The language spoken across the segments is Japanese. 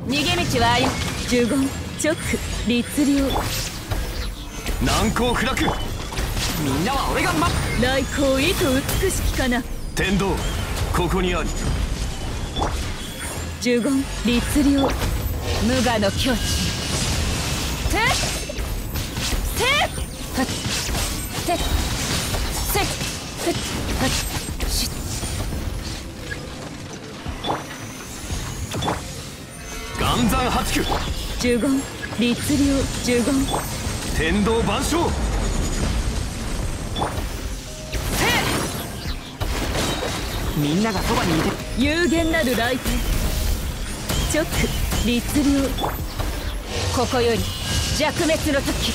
逃げ道はあり。呪言直律令。 難攻不落。みんなは俺が来光意図美しきかな。 天道ここにあり。 呪言律令。無我の境地。てっせっはっせっせっせっはっしっ。 岩山八九。 呪言律令。呪言天道万象。みんながそばにいて。 有限なる来天直律令。ここより弱滅の時。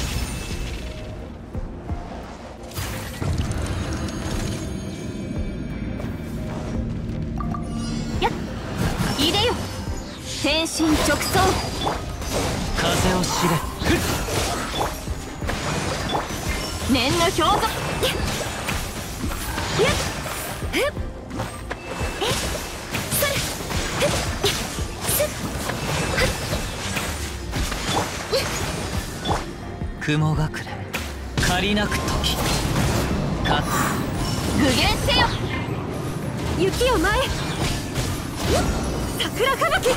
やっいでよ天心直送。 風を知れ。 念の表像。やっやっ雲隠れ借りなく時か具現せよ雪を前へ。桜吹雪。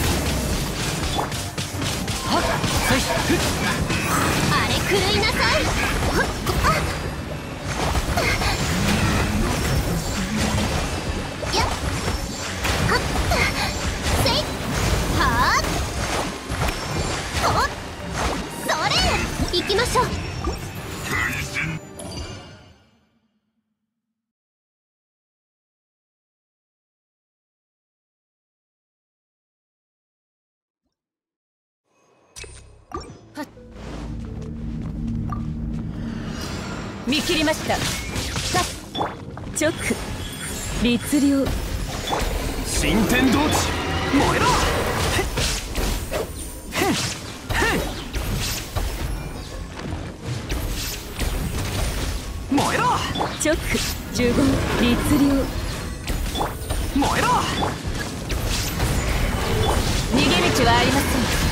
はっせいふっ。 あれ狂いなさい。やっはっせいはっほっそれ行きましょう。見切りました。さっ直律令。 新天道地燃えろ。燃えろ。 直呪言律令。 燃えろ。 逃げ道はありま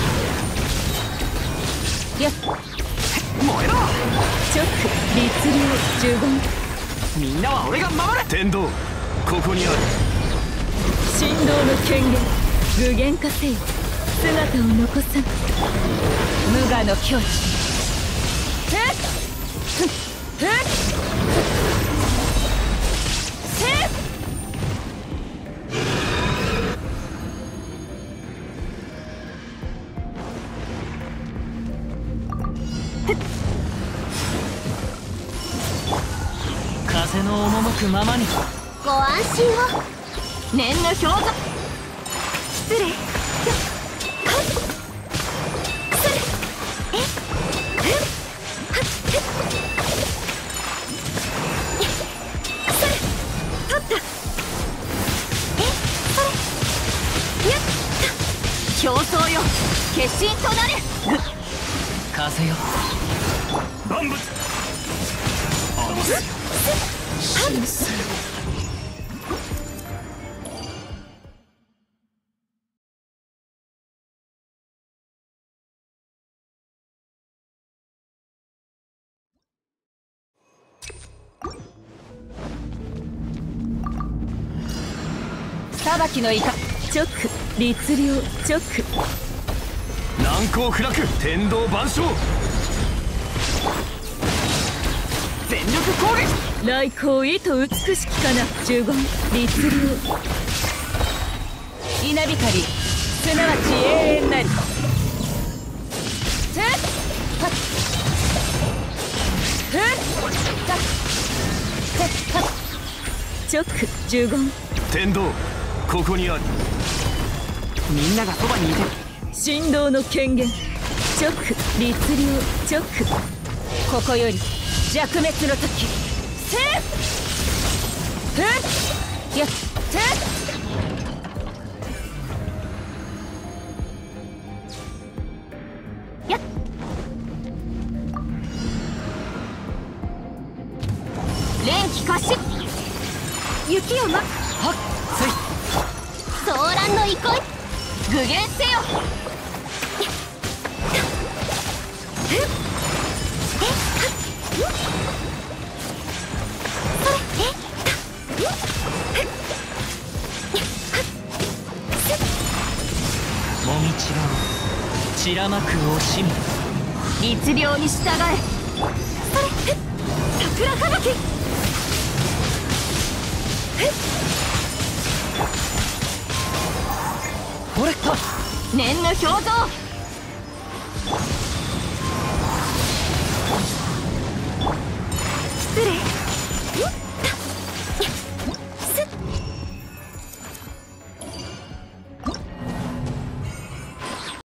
せん。やっ燃えろ。 直律令。呪言みんなは俺が守れ。天道ここにある。 神道の権限具現化せよ。姿を残さん無我の境地。ふっふっふっせっ。 風の赴くままに。 ご安心を。念の表像。失礼。はっ失礼。えっえっはっえっそれ取った。えっそれやった競争よ決心となれ。 風よ万物あのせ神聖。 裁きのいか直律令。直難攻不落天道万象。全力攻撃。 来光意図美しきかな。呪言律令。稲光すなわち永遠なり。ふっはっふっはっふっはっ直呪言天道ここにあり。みんながそばにいて。 神道の権限直律令。直ここより弱滅の時。せっふっやっせっやっ連気可視雪をまはっせい。 騒乱の憩い。 具現せよ。 もみちが散らまく惜しみ。 律令に従え。それ桜吹雪。 ほれっと念の表情。